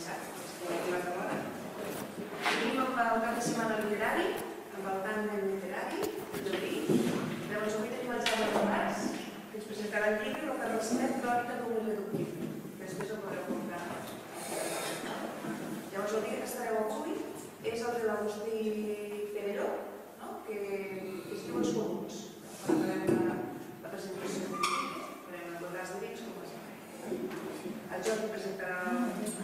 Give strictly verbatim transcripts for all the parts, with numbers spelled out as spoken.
Tenim amb el cap de setmana literari, amb el tàndem literari, del vi. Llavors avui tenim el Jaume Borràs, que ens presentarà el llibre El Carrasclet, crònica d'un reductiu. Després ho podreu comprar. Llavors el dia que estareu avui és el de l'Agustí Pereró, que escriu els comuns. Farem la presentació del llibre, farem el Borràs de vins com es fa. El Jordi presentarà el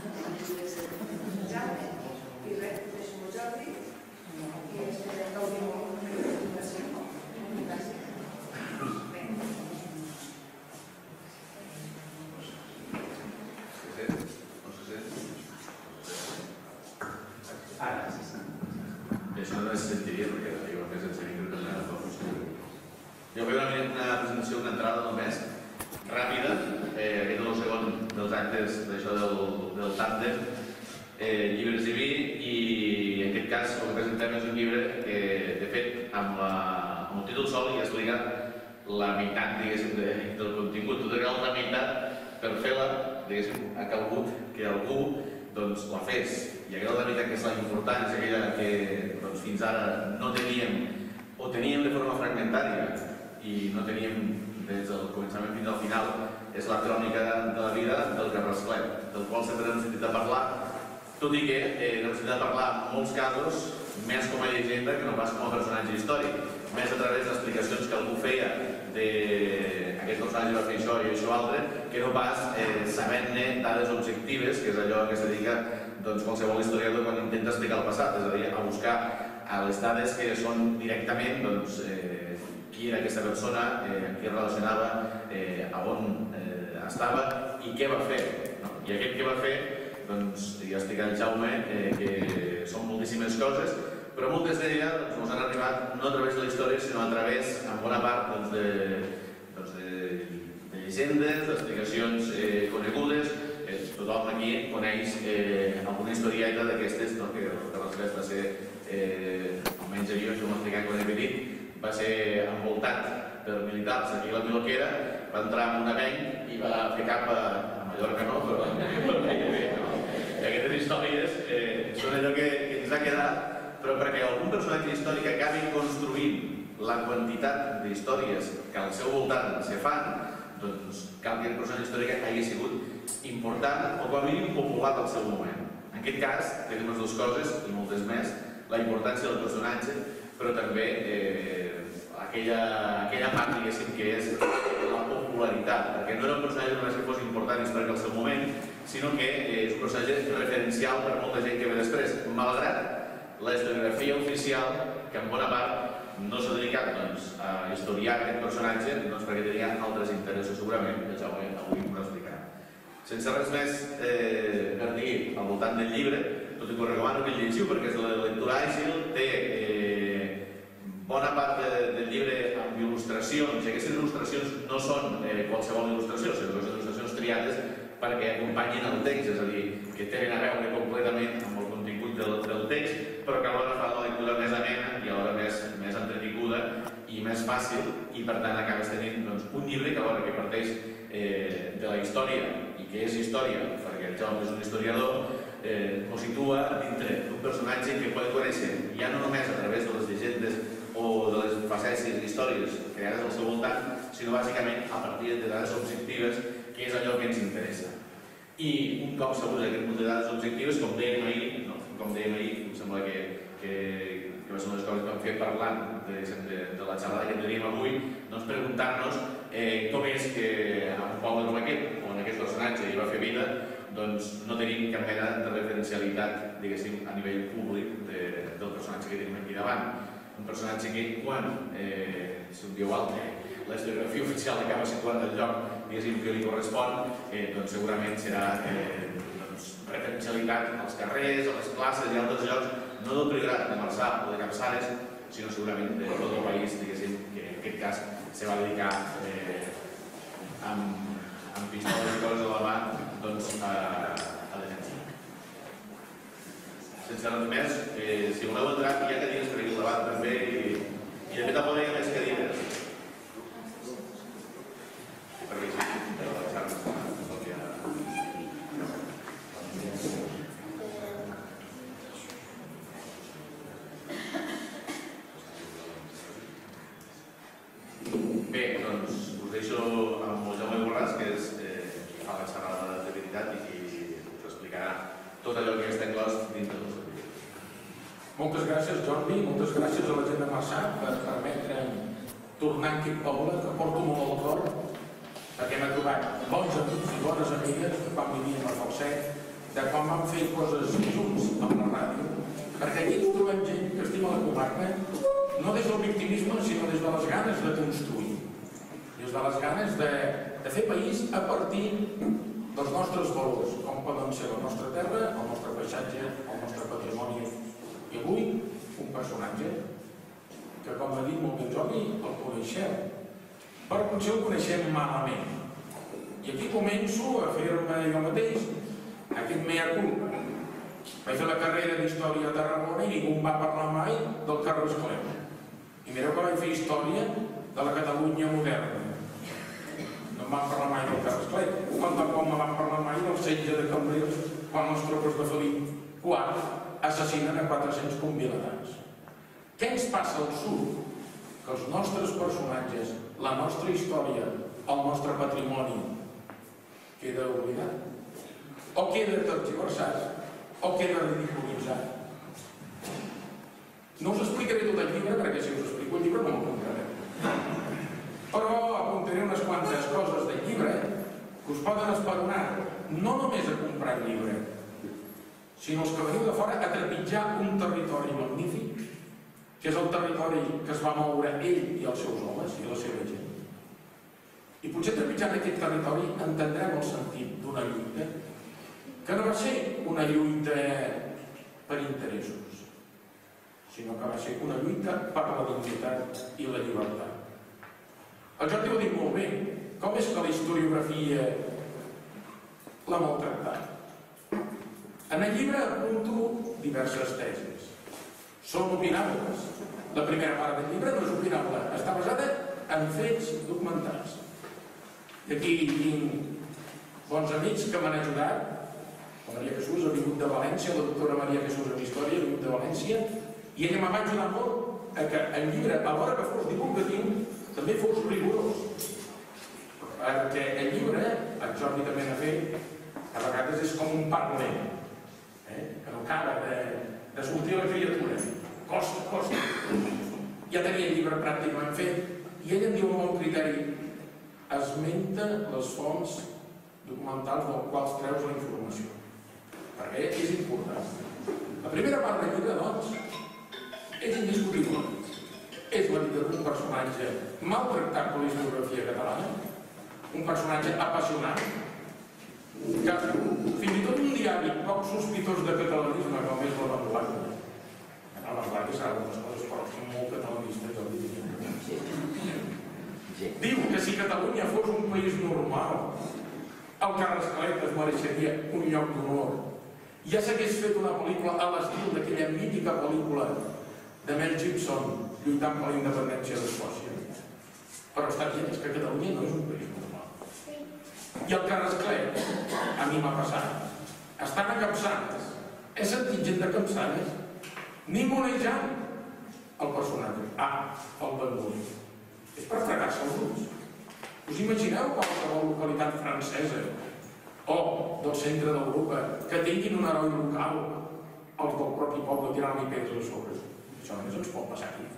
Jaume i res, deixem el Jordi i després gaudim molt de la presentació. Gràcies. Això no es sentiria perquè diuen que sense micro no és la funció. Jo vull una presentació, una entrada només ràpida. Aquest és el segon dels actes d'això del tàndem, llibres i vi, i en aquest cas el que presentem és un llibre que, de fet, amb el títol sol ja explica la meitat, diguéssim, del contingut. Tota l'altra meitat, per fer-la, diguéssim, ha calgut que algú la fes. I aquella meitat que és la important, és aquella que fins ara no teníem, o teníem de forma fragmentària, i no teníem des del començament fins al final, és la crònica de la vida del Carrasclet, del qual sempre hem sentit a parlar, tot i que hem sentit a parlar en molts casos més com a llegenda que no pas com a personatge històric, més a través d'explicacions que algú feia d'aquest personatge va fer això i això altre, que no pas sabent-ne dades objectives, que és allò que es dedica qualsevol historiador quan intenta explicar el passat, és a dir, a buscar les dades que són directament qui era aquesta persona, amb qui es relacionava, a on estava i què va fer. I aquest què va fer, ja explica el Jaume, que són moltíssimes coses, però moltes d'elles ens han arribat no a través de la història, sinó a través, en bona part, de llegendes, d'explicacions conegudes. Tothom aquí coneix alguna historieta d'aquestes, que el Carrasclet va ser, almenys jo, això m'ho he explicat quan era petit, va ser envoltat per militars aquí a la Miloquera, va entrar en un avenc i va fer cap a Mallorca, no? Però gairebé, no? I aquestes històries són allò que ens ha quedat, però perquè algun personatge històric acabi construint la quantitat d'històries que al seu voltant se fan, doncs cal que el personatge històric hagi sigut important o com a mínim popular al seu moment. En aquest cas tenim les dues coses i moltes més, la importància del personatge, però també aquella part, diguéssim, que és la popularitat, perquè no era un personatge només que fos important històric al seu moment, sinó que és un personatge referencial per molta gent que ve després, malgrat la historiografia oficial, que en bona part no s'ha dedicat a historiar aquest personatge perquè tenia altres interessos, segurament, que el Jaume avui m'ho explicarà. Sense res més per dir al voltant del llibre, tot i que us recomano que el llegiu perquè és la lectura àgil, té bona part del llibre amb il·lustracions, i aquestes il·lustracions no són qualsevol il·lustració, sinó que són il·lustracions triades perquè acompanyin el text, és a dir, que tenen a veure completament amb el contingut del text, però que alhora fa la lectura més amena i alhora més entretinguda i més fàcil, i per tant acabes tenint un llibre que alhora que parteix de la història i que és història, perquè el Jaume és un historiador, ho situa dintre d'un personatge que pot conèixer ja no només a través de les llegendes o de les facècies i històries creades al seu voltant, sinó bàsicament a partir de dades objectives, que és allò que ens interessa. I un cop sabut aquest munt de dades objectives, com dèiem ahir, com dèiem ahir, em sembla que va ser una de les coses que vam fer parlant de la xerrada que teníem avui, doncs preguntar-nos com és que en un poble com aquest, on aquest personatge hi va fer vida, doncs no tenim cap mena de referencialitat, diguéssim, a nivell públic del personatge que tenim aquí davant. Un personatge que quan, si un dia o altre, la historiografia oficial acaba situant el lloc, diguéssim, que li correspon, doncs segurament serà referencialitat als carrers, a les classes i altres llocs, no del Priorat de Marçà o de Capçares, sinó segurament de tot el país, diguéssim, que en aquest cas se va dedicar amb pistoles i coses a la mà a defensar. Sense res més, si voleu entrar, hi ha cadires per aquí al davant també, i de fet a poder hi ha més cadires. Perquè sí, de la xarxa. Moltes gràcies, Jordi, moltes gràcies a la gent de Marçà per permetre'm tornar en aquest poble, que porto molt al cor, perquè m'he trobat bons amics i bones amigues de quan vivíem a Falset, de quan vam fer coses junts amb la ràdio, perquè aquí ens trobem gent que estima la comarca, no des del victimisme, sinó des de les ganes de construir, des de les ganes de, de fer país a partir dels nostres valors, com poden ser la nostra terra, el nostre paisatge, el nostre patrimoni. I avui, un personatge que, com ha dit molt bé Jordi, el coneixeu, però potser el coneixem malament. I aquí començo a fer-me jo mateix aquest mea culpa. Vaig fer la carrera d'Història a Tarragona i ningú em va parlar mai del Carles Cleu. I mireu que vaig fer història de la Catalunya moderna. No em van parlar mai del Carles Cleu, com tampoc me van parlar mai del setge de Cambrils quan les tropes de Felip quart assassinen a quatre-cents convilatans. Què ens passa al sud? Que els nostres personatges, la nostra història, el nostre patrimoni queda oblidat, o queda tergiversat, o queda ridiculitzat. No us explicaré tot el llibre, perquè si us explico el llibre no m'ho compraré. Però apuntaré unes quantes coses del llibre que us poden esperonar no només a comprar el llibre, sinó els que veniu de fora a trepitjar un territori magnífic, que és el territori que es va moure ell i els seus homes i la seva gent. I potser trepitjant aquest territori entendrem el sentit d'una lluita, que no va ser una lluita per interessos, sinó que va ser una lluita per la dignitat i la llibertat. El Jordi ho ha dit molt bé, com és que la historiografia l'ha maltractat? En el llibre apunto diverses tesis. Són opinables. La primera part del llibre no és opinable, està basada en fets documentats. I aquí tinc bons amics que m'han ajudat. La Maria Jesús ha vingut de València, la doctora Maria Jesús en Història ha vingut de València, i ella m'ha ajudat molt a que el llibre, a l'hora que fos divulgatiu, també fos rigorós. Perquè el llibre, el Jordi també n'ha fet, a vegades és com un parlament, que no acaba de sortir la criatura. Costa, costa. Ja tenia el llibre pràcticament fet i ell em diu amb bon criteri: esmenta les fonts documentals dels quals treus la informació, perquè és important. La primera part del llibre, doncs, és indiscutible. És la vida d'un personatge maltractat per la historiografia catalana, un personatge apassionat, que fins i tot un diari poc sospitós de catalanisme com és La Vanguardia. La Vanguardia serà algunes coses, però són molt catalanistes, el diria. Diu que si Catalunya fos un país normal, el Carrascalet es mereixeria un lloc d'honor. Ja s'hagués fet una pel·lícula a l'estil d'aquella mítica pel·lícula de Mel Gibson lluitant per la independència d'Escòcia. Però està dient que Catalunya no és un país normal. I el Carrasclet, a mi m'ha passat, estan a Capçanes, he sentit gent de Capçanes nimonejant el personatge. Ah, el Vendui. És per fregar-se els ulls. Us imagineu qualsevol localitat francesa o del centre d'Europa que tinguin un heroi local, els del propi poble tirant-li pedres a sobre? Això només ens pot passar aquí.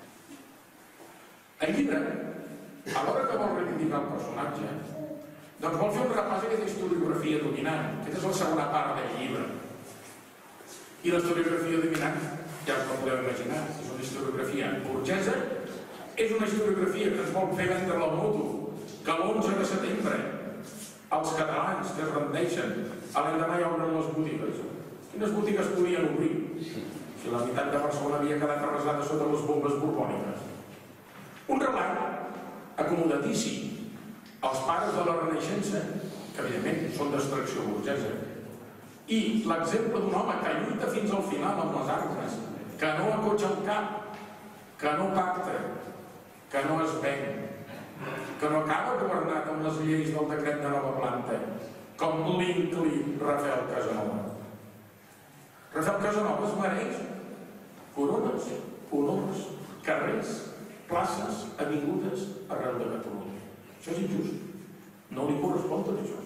El llibre, a l'hora que vol reivindicar el personatge, doncs vol fer un repàs d'aquesta historiografia dominant. Aquesta és la segona part del llibre. I la historiografia dominant, ja us la podeu imaginar, és una historiografia burgesa, és una historiografia que ens vol fer vendre la moto, que l'onze de setembre els catalans que es rendeixen a l'endemà hi obren les botigues. Quines botigues podien obrir? Si la meitat de Barcelona havia quedat arrasada sota les bombes borbòniques. Un relat acomodatíssim als pares de la Renaixença, que evidentment són d'extracció burgesa, i l'exemple d'un home que lluita fins al final amb les armes, que no acotxa el cap, que no pacta, que no es ven, que no acaba governat amb les lleis del decret de nova planta, com l'ínclit Rafael Casanova. Rafael Casanova es mereix corones, honors, carrers, places, avingudes arreu de Catalunya. Això és injust. No li correspon tot això.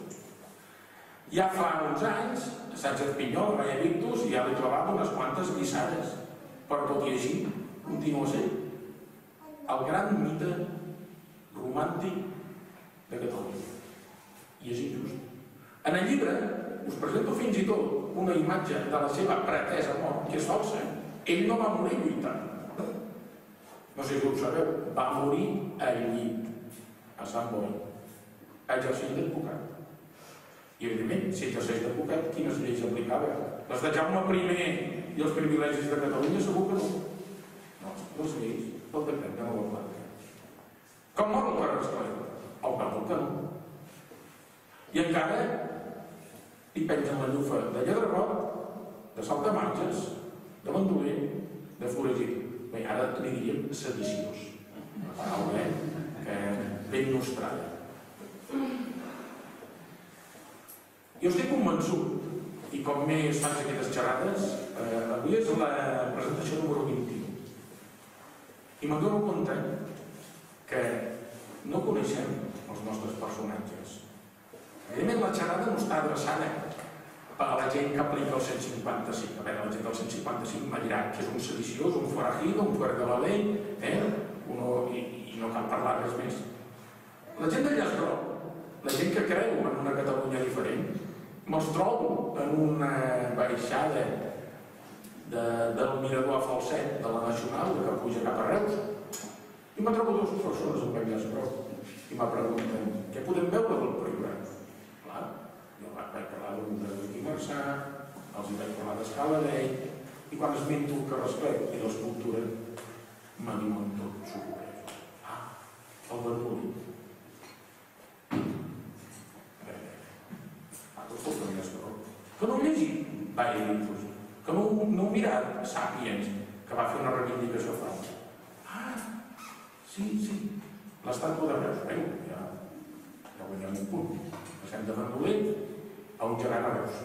Ja fa uns anys, a Sánchez Pinyol, a Valle Victus, ja li clavava unes quantes guissades. però tot i així continua sent el gran mite romàntic de Catalunya. I és injust. En el llibre us presento fins i tot una imatge de la seva pretesa mort, que és falsa. Ell no va morir lluitant. No sé si ho sabeu, va morir al llit, a Sant Boi, exercint d'advocat. I, evidentment, si exerceix d'advocat, quines lleis aplicava? Les de Jaume primer i els privilegis de Catalunya segur que no. No, les lleis del decret de Nova Plata. Com mor el Carrasclet? El perdó que no. I encara li pengen la llufa de lladregot, de saltamarges, de bandoler, de foragit. Bé, ara li diríem sediciós. Una paraula, eh? Que ben nostrada. Jo estic convençut, i com més faig aquestes xerrades, eh, avui és la presentació número vint-i-u. I me'n dono compte que no coneixem els nostres personatges. Evidentment, la xerrada no està adreçada per a la gent que aplica el cent cinquanta-cinc. A veure, la gent del cent cinquanta-cinc m'ha dirà que és un sediciós, un forajido, un fuera de la ley, eh? Uno, i, i no cal parlar res més. La gent de llaç groc, la gent que creu en una Catalunya diferent, me'ls trobo en una baixada de, del mirador a Falset de la Nacional, que puja cap a Reus, i me trobo dues persones amb llaç groc i me pregunten què podem veure del programa. Clar, jo vaig parlar d'un de Joaquim Marçà, els hi vaig parlar d'Escala Dei, i quan esmento el Carrasclet i l'escultura me diuen tot sorprès. Ah, el Bernoulli. Que no ho llegit gaire infos, que no, no ho mirat Sàpiens, que va fer una reivindicació a França. Ah, sí, sí, l'estàtua de Reus, bé, ja, ja guanyem un punt. Passem de Bernoulli a un gegant a Reus.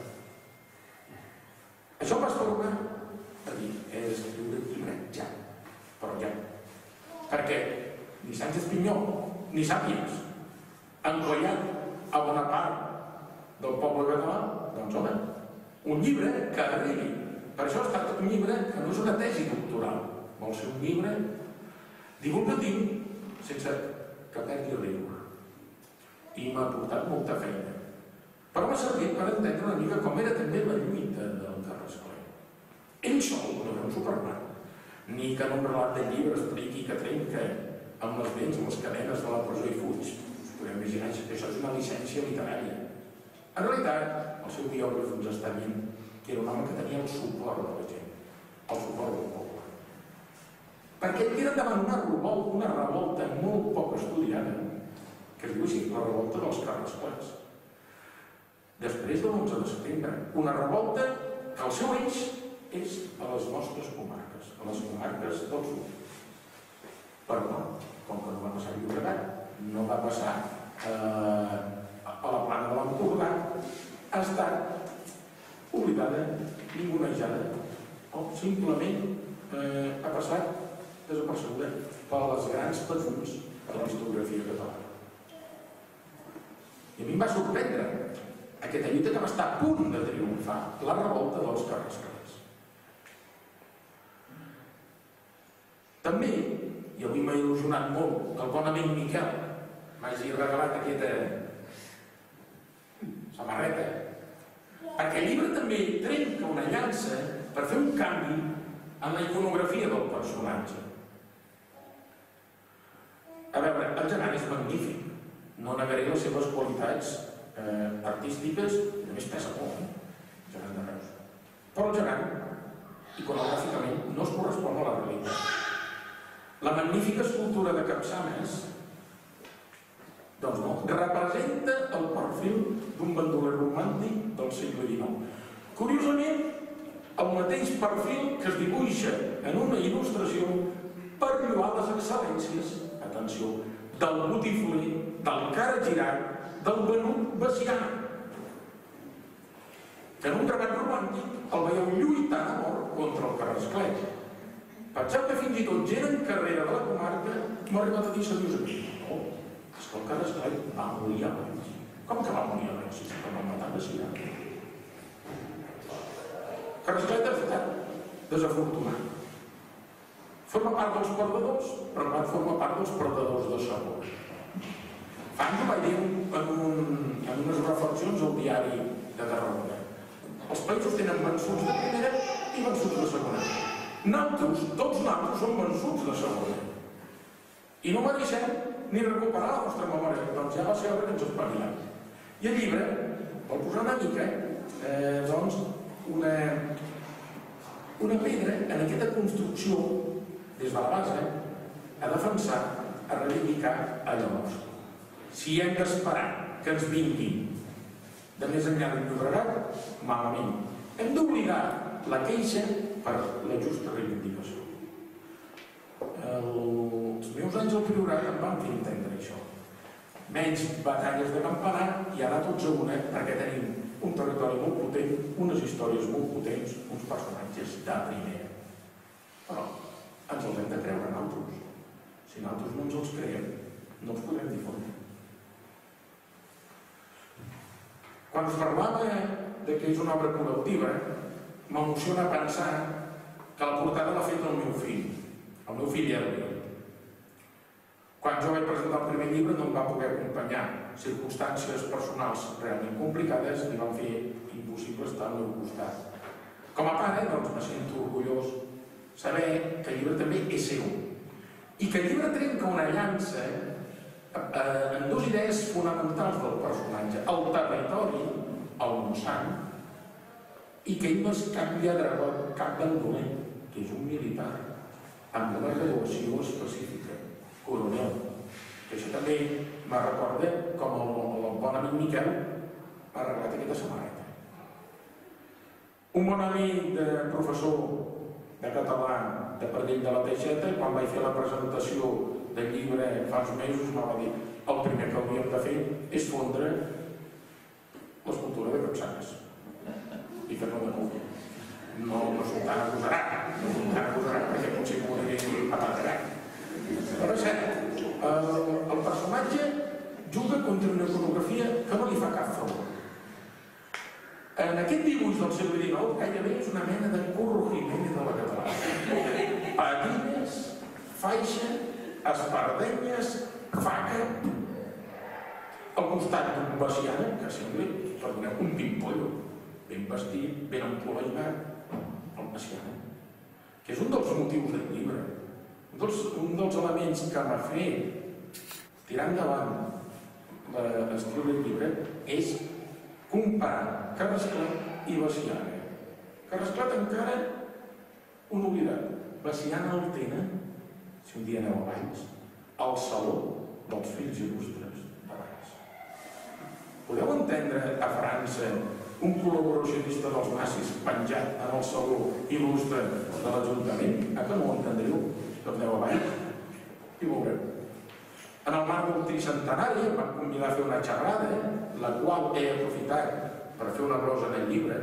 Això m'ha tornar a dir, he d'escriure el llibre ja, però ja. Perquè ni Sánchez Pinyol ni Sàpiens han guanyat a bona part del poble català, doncs home, un llibre que arribi. Per això ha estat un llibre que no és una tesi doctoral, vol ser un llibre divulgatiu sense que perdi riure. I m'ha portat molta feina. Però m'ha servit per entendre una mica com era també la lluita del Carrasclet. Ell sol no era un Superman, ni que en un relat de llibre expliqui que trenca amb les dents les cadenes de la presó i fuig. Podem imaginar que això és una llicència literària. En realitat, el seu biògraf ens està dient que era un home que tenia el suport de la gent, el suport del poble. Perquè ell tira endavant una revolta, una revolta molt poc estudiada, que es diu així, la revolta dels Carrasclets. Després de l'onze de setembre, una revolta que el seu eix és a les nostres comarques, a les comarques del sud. Però no, com que no va passar a Llobregat, no va passar eh, a la plana de l'Empordà, ha estat oblidada, ningunejada, o simplement eh, ha passat desapercebuda per les grans patrons de la historiografia catalana. I a mi em va sorprendre aquesta lluita que va estar a punt de triomfar, la revolta dels Carrasclets. També, i avui m'ha il·lusionat molt, que el bon amic Miquel m'hagi regalat aquesta samarreta, perquè el llibre també trenca una llança per fer un canvi en la iconografia del personatge. A veure, el gegant és magnífic, no negaré les seves qualitats eh, artístiques, només pesa molt, eh? El gegant de Reus. Però el gegant, iconogràficament, no es correspon a la realitat. La magnífica escultura de Capçanes, doncs no, representa el perfil d'un bandoler romàntic del segle dinou. Curiosament, el mateix perfil que es dibuixa en una il·lustració per lloar les excel·lències, atenció, del botifler, del cara girat, del Venut Veciana, que en un regat romàntic el veieu lluitant a mort contra el Carrasclet. Penseu que fins i tot gent en carrera de la comarca m'ha arribat a dir seriosament: no, és que el Carrasclet va morir abans. Com que va morir abans? Si que van matar Veciana. Carrasclet ha estat desafortunat. Forma part dels perdedors, però no forma part dels perdedors de segon. Fa anys ho vaig dir en, un, en unes reflexions al diari de Tarragona. Els països tenen vençuts de primera i vençuts de segona. Nosaltres, tots nosaltres som vençuts de segona. I no mereixem ni recuperar la nostra memòria, doncs ja va ser hora que ens espavilem. I el llibre vol posar una mica, eh, doncs, una, una pedra en aquesta construcció, des de la base, a defensar, a reivindicar allò nostre. Si hem d'esperar que ens vinguin de més enllà del Llobregat, malament. Hem d'oblidar la queixa per la justa reivindicació. Els meus anys al Priorat em van fer entendre això. Menys batalles de campanar i ara tots a una, perquè tenim un territori molt potent, unes històries molt potents, uns personatges de primera. Però ens els hem de creure nosaltres. Si nosaltres no ens els creiem, no els podrem difondre. Quan us parlava que és una obra col·lectiva, m'emociona pensar que la portada l'ha fet el meu fill, el meu fill Elvio. Quan jo vaig presentar el primer llibre no em va poder acompanyar. Circumstàncies personals realment complicades li van fer impossible estar al meu costat. Com a pare, doncs, me sento orgullós saber que el llibre també és seu i que el llibre trenca una llança en dues idees fonamentals del personatge, el territori, el Montsant, i que ell no és cap lladre, cap bandoler, que és un militar amb una graduació específica, coronel, que això també me recorda com el, el bon amic Miquel ha arreglat aquesta samarreta. Un bon amic de professor de català de Pardell de la Teixeta, quan vaig fer la presentació del llibre fa uns mesos, m'ha dit el primer que hauríem de fer és fondre l'escultura de Capçanes i fer-la de nou. No, no som tan agosarat, no som tan agosarat perquè potser que ho diré apagarat. Però és cert, el, el personatge juga contra una iconografia que no li fa cap favor. En aquest dibuix del segle dinou gairebé és una mena de corrugiment de la catalana. Patines, faixa, espardenyes, faca, al costat d'un Veciana, que sembla, perdoneu, un pimpollo, ben vestit, ben empoleinat, el Veciana, que és un dels motius del llibre, un dels, un dels elements que m'ha fet tirar endavant l'estil del llibre és comparar Carrasclet i Veciana. Carrasclet encara un oblidat, Veciana el tenen, si un dia aneu a Valls, al saló dels fills il·lustres de Valls. Podeu entendre a França un col·laboracionista dels nazis penjat en el saló il·lustre de l'Ajuntament? A que no ho entendreu? Doncs aneu a Valls i veureu. En el marc del tricentenari em van convidar a fer una xerrada, la qual he aprofitat per fer una glosa en el llibre,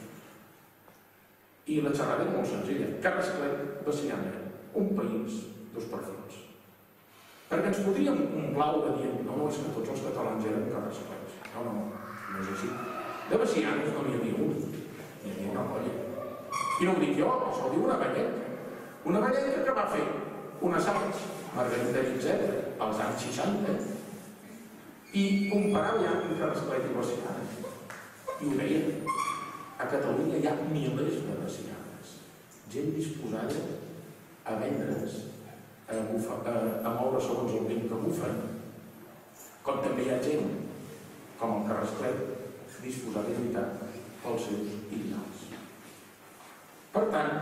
i la xerrada és molt senzilla. Carrasclet, Veciana, un país, dos perfils. Perquè ens podríem omplar de dir no, no, és que tots els catalans eren Carrasclets. No, no, no és així. De Vecianes no n'hi havia un, n'hi havia una colla. I no ho dic jo, això ho diu una vellenca. Una vellenca que va fer un assaig, Margarita Vitzeta, als anys seixanta, i comparava ja amb Carrasclet i Veciana. I ho deia, a Catalunya hi ha milers de Vecianes, gent disposada a vendre's, a, bufa, a, a moure segons el vent que bufen, com també hi ha gent, com el Carrasclet, disposada a lluitar pels seus ideals. Per tant,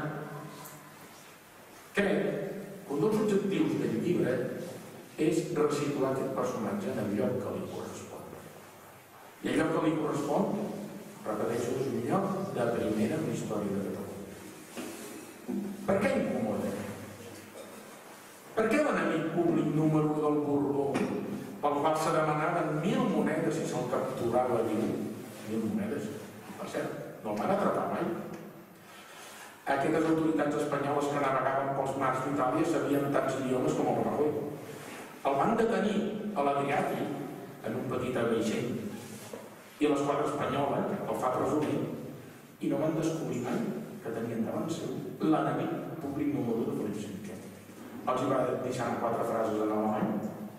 crec que un dels objectius del llibre és resituar aquest personatge en el lloc que li correspon. I el lloc que li correspon, repeteixo, és un lloc de primera en la història de Catalunya. Per què incomoda? Per què l'enemic públic número u del Borbó, pel qual se demanaven mil monedes i se'l capturava diu? Mil monedes? Per cert, no el van atrapar mai. Aquestes autoritats espanyoles que navegaven pels mars d'Itàlia sabien tants idiomes com el Rajoy. El van detenir a l'Adriàtic en un petit vaixell i l'esquadra espanyola el fa presumir i no van descobrir mai que tenien davant seu l'enemic públic número u de Felip cinquè. els hi va deixar quatre frases en alemany.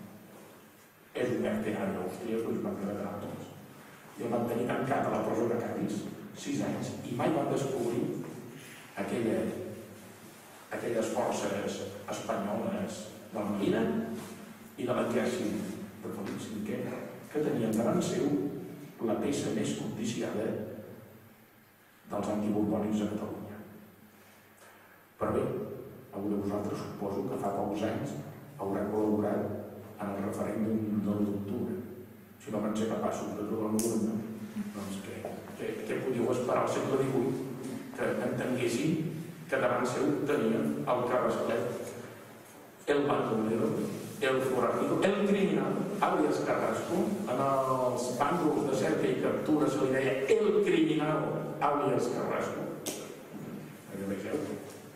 És un mercenari austríac, us van quedar altres. I el van tenir tancat a la presó de Cádiz sis anys i mai van descobrir aquella, aquelles forces espanyoles de la Marina i de l'exèrcit de Felip cinquè que tenien davant seu la peça més codiciada dels antiborbònics a Catalunya. Però bé, algú de vosaltres suposo que fa pocs anys haurà col·laborat en el referèndum de l'u d'octubre. Si no van ser capaços de trobar l'urna, doncs què, què, què podíeu esperar al segle divuit que entenguessin que davant seu tenien el Carrasclet, el bandolero, el forajito, el criminal, àlies Carrasco. En els bàndols de cerca i captura se li deia el criminal, àlies Carrasco. Allò vegeu.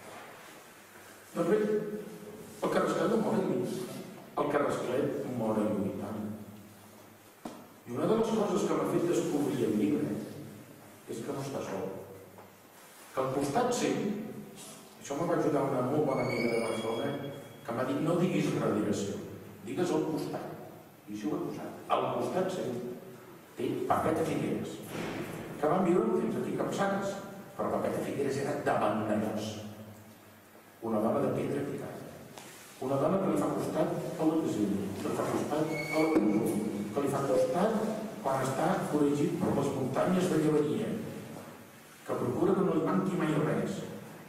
Doncs bé, el Carrasclet no mor lluitant. El Carrasclet mor lluitant. I una de les coses que m'ha fet descobrir el llibre és que no està sol. Que al costat seu, això m'ho va ajudar una molt bona amiga de Barcelona, que m'ha dit, no diguis darrere seu, digues al costat. I això ho he posat. Al costat seu té Pepeta Figueres, que van viure fins aquí Capçanes, però Pepeta Figueres era de Vandellós, una dona de pedra picada, una dona que li fa costat a l'exili, que li fa costat a la presó, que li fa costat quan està foragit per les muntanyes de Llevaria, que procura que no li manqui mai res.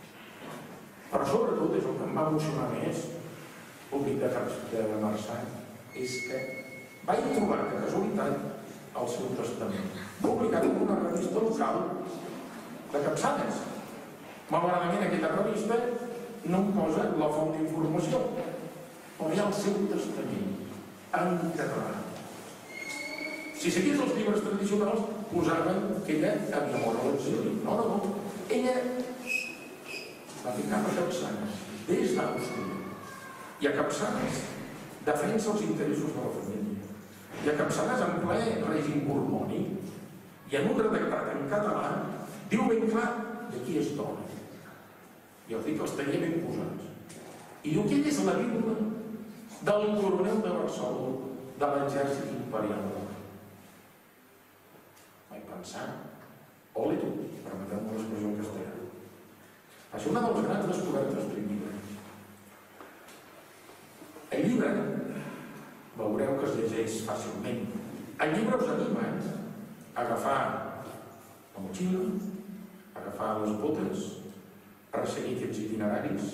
Però sobretot, és el que em va emocionar més, públic de Marçà, és que vaig trobar de casualitat el seu testament, publicat en una revista local de Capçanes. Malauradament, aquesta revista no em posa la font d'informació, però hi ha el seu testament en català. Si seguís els llibres tradicionals, posaven que ella havia mort a l'exili. No, no, no. Ella va ficar a Capçanes des d'Àustria. I a Capçanes defensa els interessos de la família. I a Capçanes, en ple règim borbònic, i en un redactat en català, diu ben clar de qui és dona. I els dic que els tenia ben posats. I diu que ell és la vídua del coronel de Barcelona de l'exèrcit imperial. Vaig pensar, ole tu, permeteu-me l'expressió en castellà. Va ser una de les grans descobertes del llibre. El llibre, veureu que es llegeix fàcilment. El llibre us anima a agafar la motxilla, a agafar les botes, per seguir aquests itineraris.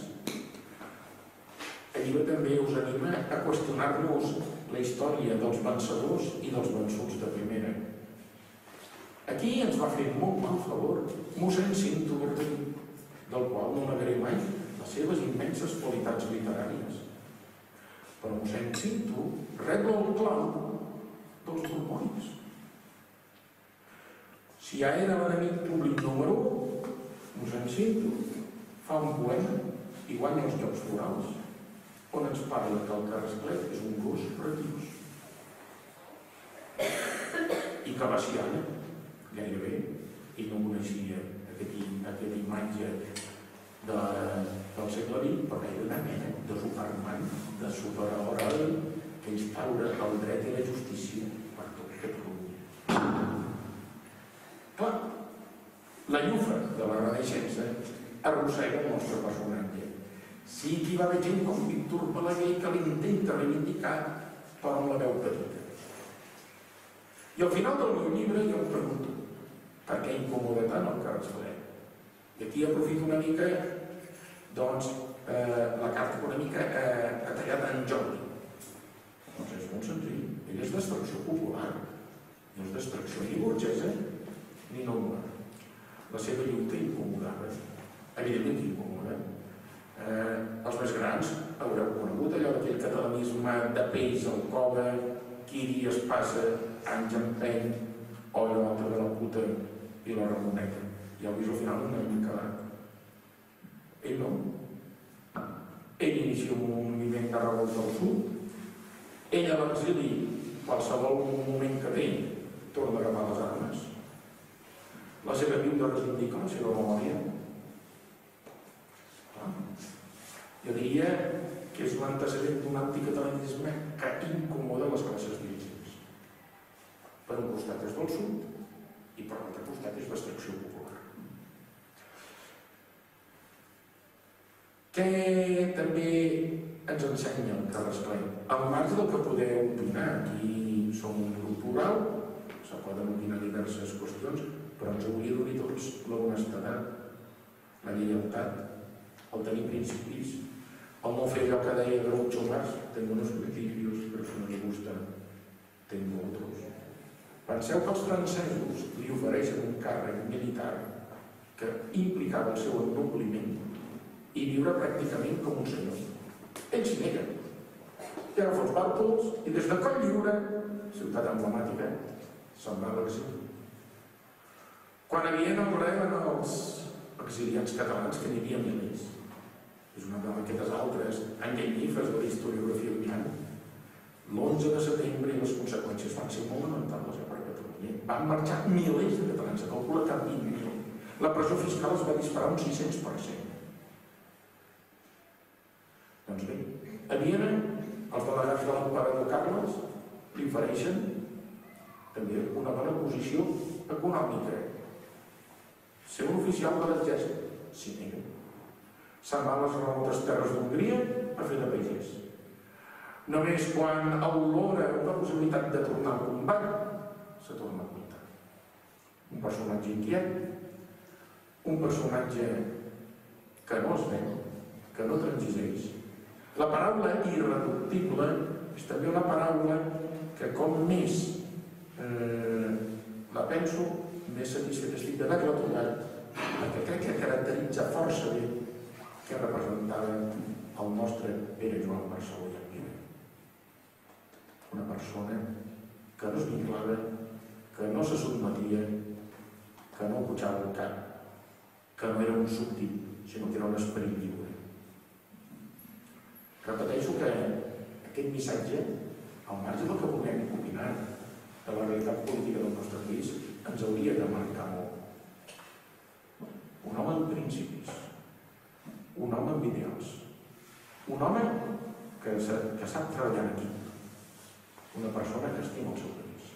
El llibre també us anima a qüestionar-vos la història dels vencedors i dels vençuts de primera. Aquí ens va fer molt mal favor mossèn Cinto Bertí, del qual no negaré mai les seves immenses qualitats literàries. Però mossèn Cinto rebla el clau dels borbònics. Si ja era l'enemic públic número u, mossèn Cinto fa un poema i guanya els Jocs Florals, on ens parla que el Carrasclet és un gos retiós i que Baciana gairebé i no coneixia aquesta imatge del segle vint, però era una mena de Superman, de superheroi que instaura el dret i la justícia per tot Catalunya. Clar, la llufa de la Renaixença arrossega el nostre personatge. Sí que hi va haver gent com Víctor Balaguer que l'intenta reivindicar, però amb la veu petita. I al final del meu llibre jo em pregunto per què incomoda tant el Carrasclet. I aquí aprofito una mica, doncs, la carta una mica atallada en Jordi. Doncs és molt senzill. Ell és d'extracció popular. No és d'extracció ni burgesa ni noble. La seva lluita incomodava. Evidentment que incomoda. Els més grans haureu conegut allò d'aquell catalanisme de peix al cova, qui dies passa, anys empeny, hora l'altra de la puta i la Ramoneta. Ja heu vist al final una mica quedat. Ell no. Ell inicia un moviment de revolta al sud. Ell a l'exili, qualsevol moment que té, torna a agafar les armes. La seva viuda reivindica la seva memòria. Jo diria que és l'antecedent d'un anticatalanisme que incomoda les classes dirigents. Per un costat és del sud i per l'altre costat és d'extracció popular. Què també ens ensenya el Carles Klein? Al marge del que podeu opinar, aquí som un grup plural, se poden opinar diverses qüestions, però ens hauria d'unir tots l'honestedat, la lleialtat, el tenir principis, el no fer allò que deia Groucho Marx, tengo unos principios, però si no me gusta, tengo otros. Penseu que els francesos li ofereixen un càrrec militar que implicava el seu ennobliment i viure pràcticament com un senyor. Ells s'hi neguen. I agafa els bàrtols i des de Coll Lliure, ciutat emblemàtica, se'n va a l'exili. Quan a Viena el reben els exiliats catalans, que n'hi havia milers, és una d'aquestes altres enganyifes de la historiografia dominant, l'onze de setembre i les conseqüències van ser molt lamentables per a Catalunya. Van marxar milers de catalans, se calcula que vint mil. La pressió fiscal es va disparar un sis-cents per cent. Doncs bé, a Viena, els delegats de l'emperador Carles li ofereixen també una bona posició econòmica. Ser un oficial de l'exèrcit, s'hi nega. Se'n va a les remotes terres d'Hongria a fer de pagès. Només quan olora una possibilitat de tornar al combat, se torna a comptar. Un personatge inquiet, un personatge que no es veu, que no transigeix. La paraula irreductible és també una paraula que com més eh, la penso, més satisfet estic d'haver-la trobat, perquè crec que caracteritza força bé que representava el nostre Pere Joan Barceló i Almira. Una persona que no es vinclava, que no se sotmetia, que no pujava el cap, que no era un súbdit, sinó que era un esperit lliure. Repeteixo que aquest missatge, al marge del que vulguem opinar de la realitat política del nostre país, ens hauria de marcar molt. Un home amb principis, un home amb ideals, un home que, que sap treballar en equip, una persona que estima el seu país.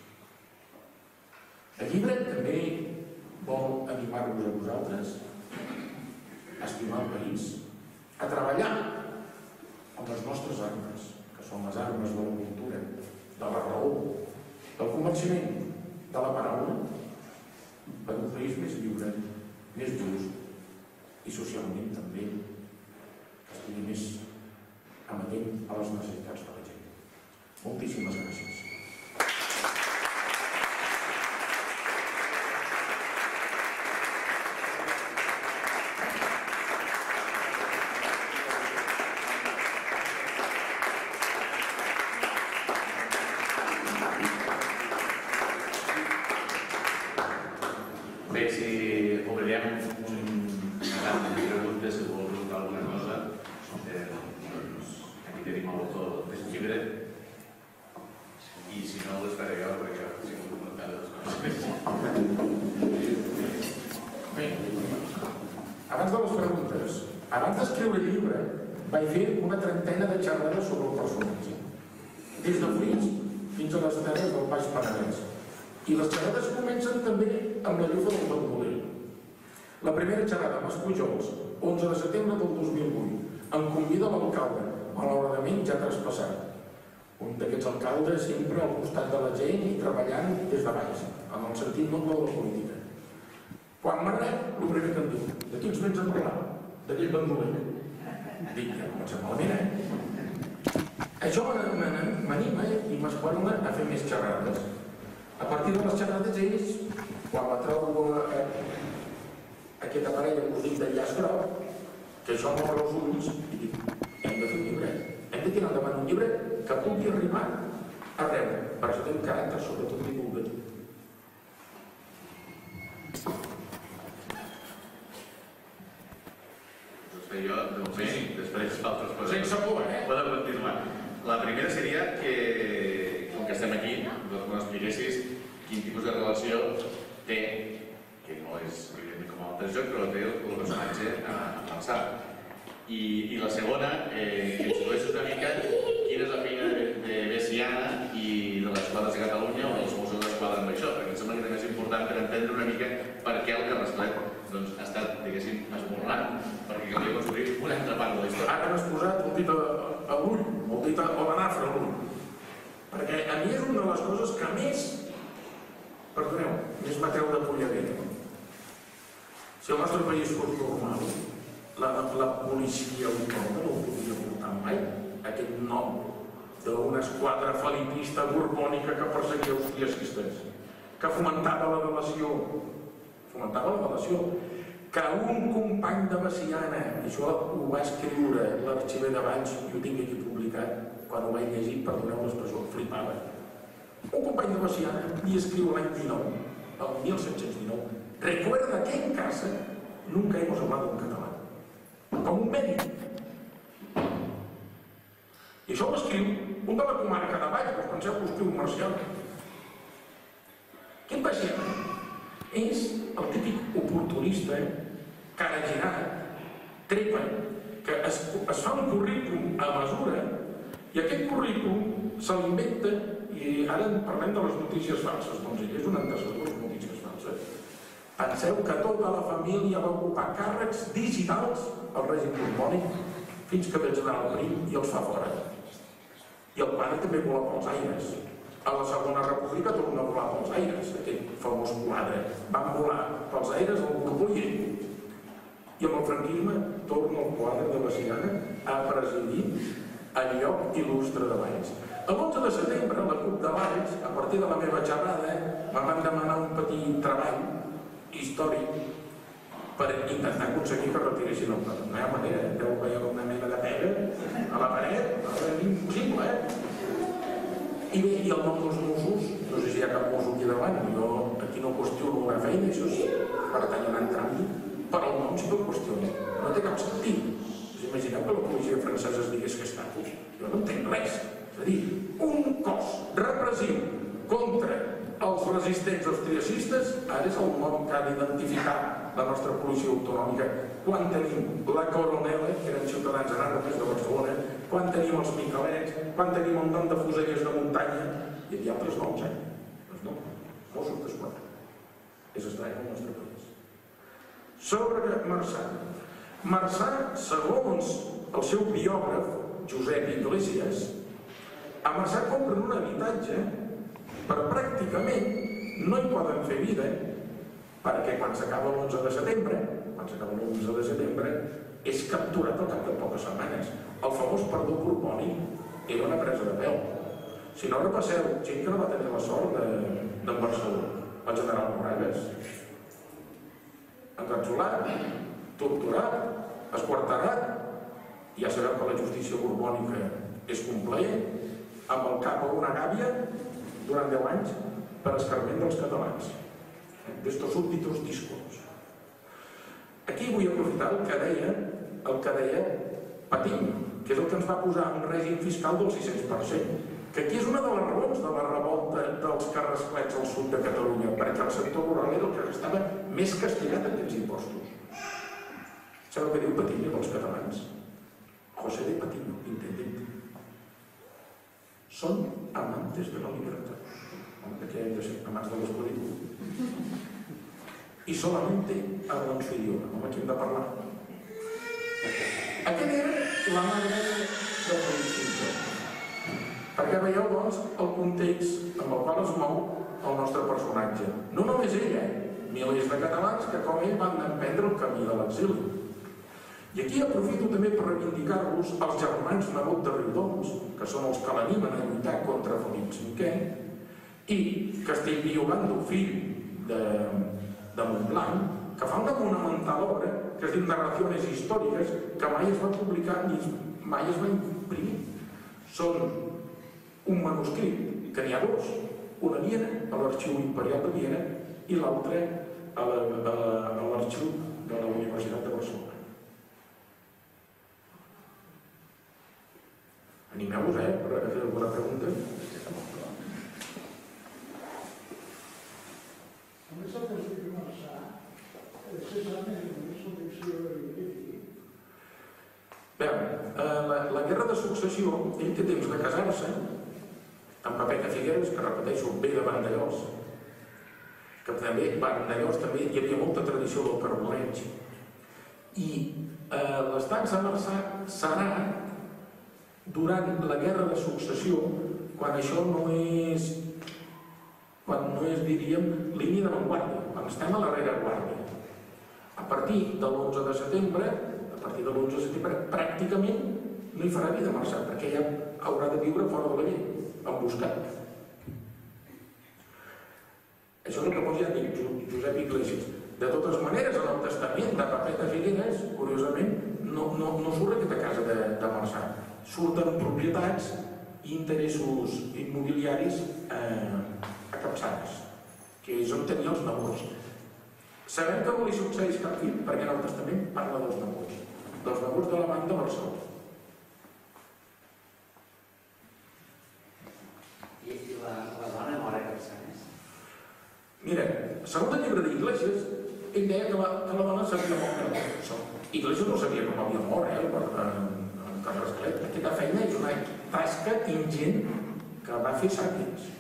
El llibre també vol animar-vos a vosaltres a estimar el país, a treballar amb les nostres armes, que són les armes de la cultura, de la raó, del convenciment, de la paraula, per un país més lliure, més just i socialment també que estigui més amatent a les necessitats de la gent. Moltíssimes gràcies. Bé, si obrirem un camp de preguntes, si voleu preguntar alguna cosa, aquí tenim el autor del llibre i si no ho faré jo perquè he sigut comentant les coses. Bé, abans de les preguntes, abans d'escriure el llibre vaig fer una trentena de xerrades sobre el personatge, des de Flix fins a les terres del Baix Penedès. I les xerrades comencen també amb la llufa del Bandoler. La primera xerrada amb els Pujols, onze de setembre del dos mil vuit, em convida l'alcalde, malauradament ja traspassat. Un d'aquests alcaldes sempre al costat de la gent i treballant des de baix, en el sentit noble de la política. Quan me rep, el primer que em diu, de qui ens vens a parlar? D'aquell Bandoler. Dic, ja comencem malament, eh? Això m'anima i m'espona a fer més xerrades. A partir de les xerrades ells, quan la trobo eh, aquesta parella que us dic del llaç groc, que això m'obre els ulls, i dic, hem de fer un llibre, hem de tirar endavant un llibre que pugui arribar arreu, per això té un caràcter sobretot divulgatiu. Doncs fer jo, de moment, després altres coses. Sense por, eh? Podem continuar. La primera seria que, com que estem aquí, doncs que m'expliquessis quin tipus de relació té, que no és evidentment com a altres jocs, però té el personatge a l'alçat. I la segona, que ens introdueixes una mica quina és la feina de Veciana i de les quadres de Catalunya o dels Mossos d'Esquadra amb això, perquè em sembla que també és important per entendre una mica per què el Carrasclet ha estat, diguéssim, esborrant, perquè calia construir una altra part de la història. Ara m'has posat el dit a l'ull, el dit a la nafra a l'ull, perquè a mi és una de les coses que més, perdoneu, més m'atreu de polladera. Si el nostre país fos normal, la policia autònoma no podria portar mai aquest nom d'una esquadra felipista borbònica que perseguia els austriacistes, que fomentava la delació, fomentava la delació, que un company de Veciana, això ho va escriure l'arxiver de Valls, i ho tinc aquí publicat, quan ho vaig llegir, perdoneu l'expressió, flipava. Un company de Veciana li escriu l'any dinou, el mil set-cents dinou, recuerda que en casa nunca hemos hablado en català, com un mèdic. I això ho escriu un de la comarca de Valls, us penseu que ho escriu un marcial. Quin Veciana? És el típic oportunista, cara girat, trepa, que es, es fa un currículum a mesura i aquest currículum se l'inventa, i ara parlem de les notícies falses, doncs ell és un antecessor de les notícies falses. Penseu que tota la família va ocupar càrrecs digitals al règim borbònic fins que ve el general Prim i els fa fora. I el pare també vola pels aires. A la Segona República torna a volar pels aires, aquest famós quadre. Van volar pels aires el Borbó i ell. I amb el franquisme torna el quadre de Veciana a presidir el lloc il·lustre de Valls. L'onze de setembre, la CUP de Valls, a partir de la meva xerrada, me van demanar un petit treball històric per intentar aconseguir que retiressin el pla. No hi ha manera, deu veure una mena de pega a la paret, és impossible, eh? I bé, i el nom dels Mossos, no sé si hi ha cap mosso aquí davant, jo aquí no qüestiono la feina, això sí, pertany a un altre àmbit, però el nom sí que el qüestiono, no té cap sentit. Us imagineu que la policia francesa es digués que estatus? Jo no entenc res. És a dir, un cos repressiu contra els resistents austriacistes, ara és el nom que ha d'identificar la nostra policia autonòmica. Quan tenim la Coronela, que eren ciutadans anàrquics de Barcelona, quan tenim els Miquelets, quan tenim un nom de fusellers de muntanya, i hi ha altres noms, eh? Doncs no, Mossos d'Esquadra. És estrany el nostre país. Sobre Marçà. Marçà, segons el seu biògraf, Josep Iglesias, a Marçà compren un habitatge però pràcticament no hi poden fer vida perquè quan s'acaba l'onze de setembre, quan s'acaba l'onze de setembre, és capturat al cap de poques setmanes. El famós perdó borbònic era una presa de pèl. Si no repasseu, gent que no va tenir la sort d'en Barcelona, el general Moragues, encapsulat, torturat, esquarterat, ja sabeu que la justícia borbònica és completa, amb el cap a una gàbia durant deu anys per escarment dels catalans. D'estos súbditos discos. Aquí vull aprofitar el que deia, el que deia Patín, que és el que ens va posar un règim fiscal del sis-cents per cent, que aquí és una de les raons de la revolta dels carrasclets al sud de Catalunya, perquè el sector rural era el que estava més castigat en aquests impostos. Sabeu què diu Patín dels catalans? José de Patín, intendente. Son amantes de la libertad. Que hay de ser amants de l'esclavitud. I solamente hablan su idioma, amb qui hem de parlar. Aquesta era la manera de Felip. Perquè veieu, doncs, el context amb el qual es mou el nostre personatge. No només ella, milers de catalans que com ell van emprendre el camí de l'exili. I aquí aprofito també per reivindicar-vos els germans Nebot de Riudoms, que són els que l'animen a lluitar contra Felip cinquè, i Castellví Obando, fill de, de Montblanc, que fa una monumental obra que es diu Narraciones històriques, que mai es va publicar ni mai es va imprimir. Són un manuscrit, que n'hi ha dos, un a Viena, a l'Arxiu Imperial de Viena, i l'altre a l'Arxiu de la Universitat de Barcelona. Animeu-vos, eh, per fer alguna pregunta? Només el que es diu Marçà, precisament en aquesta secció de l'Ibici, Guerra de Successió, ell té temps de casar-se amb Pepeta Figueres, que repeteixo, ve de Vandellós, que també, Vandellós també hi havia molta tradició del carboneig. I eh, l'estança a Marçà serà durant la Guerra de Successió, quan això no és, quan no és, diríem, línia d'avantguàrdia, quan estem a la rereguàrdia. A partir de l'onze de setembre, a partir de l'onze de setembre, pràcticament no hi farà vida a Marçà, perquè ja haurà de viure fora de la llei, emboscat. Això és el que posa, ja dic, Josep Iglesias. De totes maneres, en el testament de Pepeta Figueres, curiosament, no, no, no surt aquesta casa de, de Marçà. Surten propietats i interessos immobiliaris eh, a Capçanes, que és on tenia els nebots. Sabem que no li succeeix cap fill, perquè en el testament parla dels nebots, dels nebots de la banda de Barcelona. I la, la dona mor a Capçanes? Mira, segons el llibre d'Iglesias, ell deia que la, que la dona sabia mort. Iglesias no sabia com havia mort, eh, per, en, en Carrasclet. Aquesta feina és una tasca ingent que va fer Sàpiens.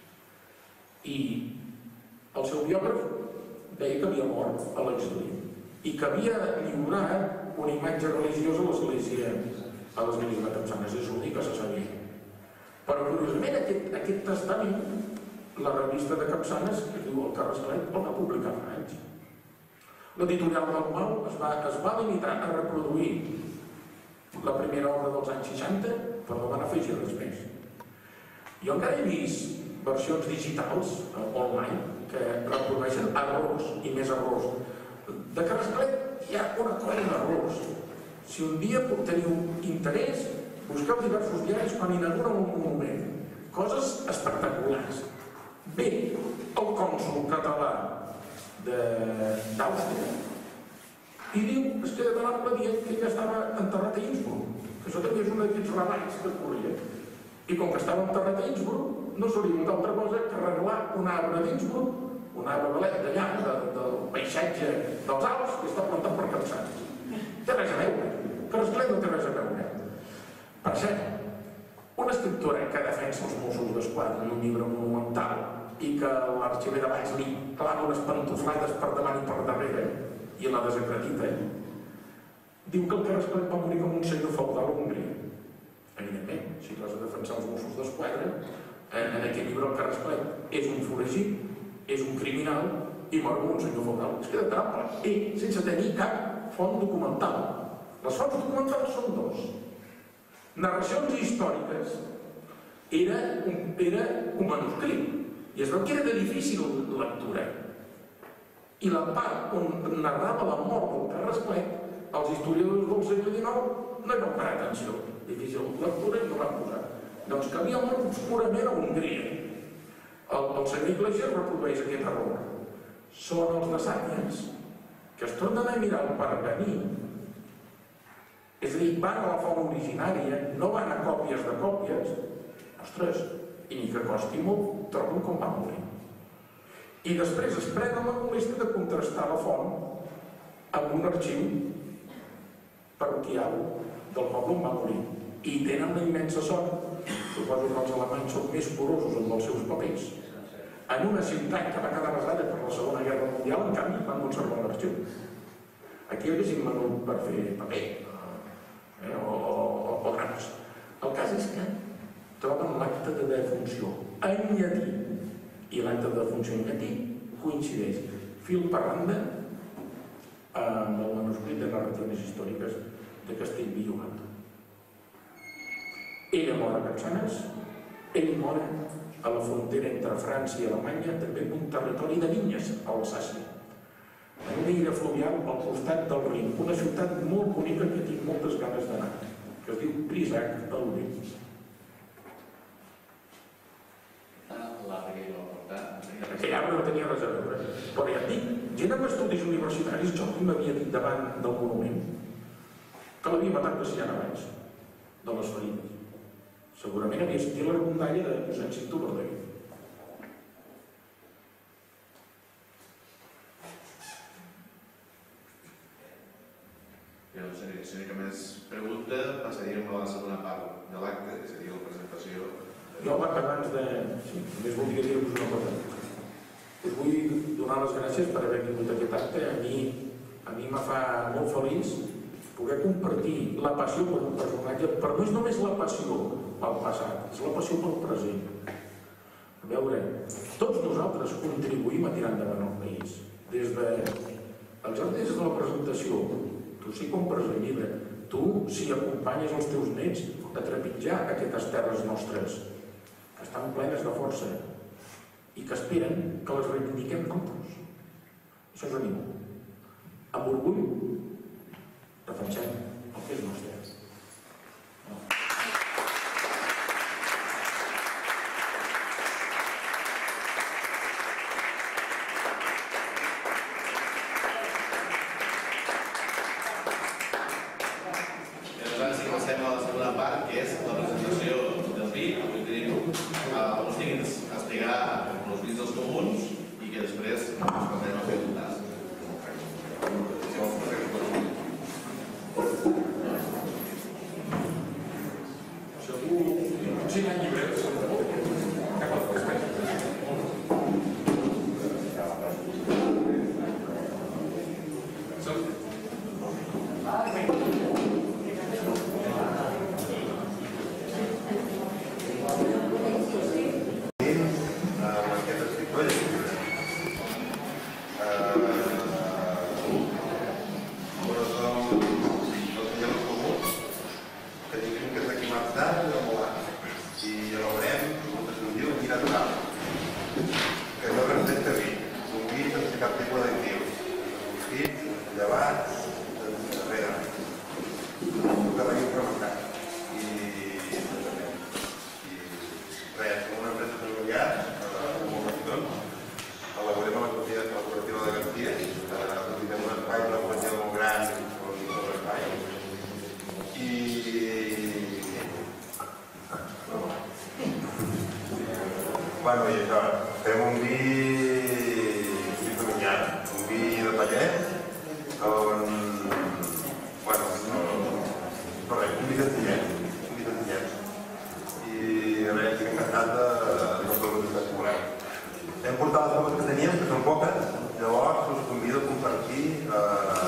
I el seu biògraf deia que havia mort a l'exili i que havia lliurat una imatge religiosa a l'església a l'església de Capçanes. És l'únic que se sabia. Però, curiosament, aquest, aquest testament, la revista de Capçanes, que diu el Carrasclet, el va publicar fa anys. L'editorial del Mal es va, es va limitar a reproduir la primera obra dels anys seixanta, però no van afegir res més. Jo encara he vist versions digitals, online, que reprodueixen errors i més errors. De Carrasclet hi ha una colla d'errors. Si un dia teniu interès, busqueu diversos diaris quan inauguren un monument. Coses espectaculars. Ve el cònsol català d'Àustria i diu, es queda tan ample dient que ella estava enterrat a Innsbruck, que això també és un d'aquests reballs que corria. I com que estava enterrat a Innsbruck, no s'hauria d'una altra cosa que arreglar un arbre d'Innsbruck, un arbre d'allà, de, del paisatge dels Alps, que està plantat per Capçanes. Té res a veure. Carrasclet no té res a veure. Per cert, una escriptora que defensa els Mossos d'Esquadra en un llibre monumental i que l'arxiver de Valls li clava unes pantoflades per davant i per darrere i la desacredita, diu que el Carrasclet va morir com un senyor feudal a Hongria. Evidentment, si vas a defensar els Mossos d'Esquadra, en aquest llibre el Carrasclet és un foragit, és un criminal i mor com un senyor feudal. És que de trampa, i sense tenir cap font documental. Les fonts documentals són dos. Narracions històriques era un, era un manuscrit i es veu que era de difícil lectura. I la part on narrava la mort del Carrasclet, els historiadors del segle dinou no hi van parar atenció. Difícil lectura i no van posar. Doncs que havia mort obscurament a Hongria. El, el senyor Iglesias reprodueix aquest error. Són els de Sàpiens que es tornen a mirar el pergamí. És a dir, van a la font originària, no van a còpies de còpies. Ostres, i ni que costi molt, troben com va morir. I després es prenen la molèstia de contrastar la font amb un arxiu parroquial del poble on va morir. I tenen la immensa sort, suposo que els alemanys són més curosos amb els seus papers, en una ciutat que va quedar basada per la Segona Guerra Mundial, en canvi, van conservar l'arxiu. Aquí haguéssim venut per fer paper, eh, o, o, o draps. El cas és que troben l'acte de defunció en llatí, i l'acte de defunció en llatí coincideix fil per randa amb el manuscrit de narracions històriques de Castellví i Uganda. Ella mor a Capçanes, ell mor a la frontera entre França i Alemanya, també en un territori de vinyes, a Alsàcia, en una illa fluvial al costat del Rin, una ciutat molt bonica que tinc moltes ganes d'anar, que es diu Prisac, a l'Orient. Aquell arbre no tenia res a veure. Però ja et dic, gent amb estudis universitaris, jo m'havia dit davant del monument que l'havia matat passillant abans de les ferides. Segurament havia sentit la rondalla de Josep Cinto Verdaguer. Llavors, si no hi ha més pregunta, passaríem a la segona part de l'acte, que seria la presentació. Jo, abans de... Sí, només voldria dir-vos una cosa. Us vull donar les gràcies per haver vingut a aquest acte. A mi, a mi me fa molt feliç poder compartir la passió per un personatge, però no és només la passió pel passat, és la passió pel present. A veure, tots nosaltres contribuïm a tirar endavant el país. Des de... Exacte, des de la presentació, tu si compres el llibre, tu si acompanyes els teus nets a trepitjar aquestes terres nostres, que estan plenes de força i que esperen que les reivindiquem nosaltres. Això és venir. Amb orgull defensem el que és nostre. Bueno, i això, fem un vi, un vi familiar, un vi de pallet, on, bueno, no res, un vi senzillet, un vi senzillet. I res, estic encantat de fer tot el que volem. Hem portat les coses que teníem, que són poques, llavors us convido a compartir eh,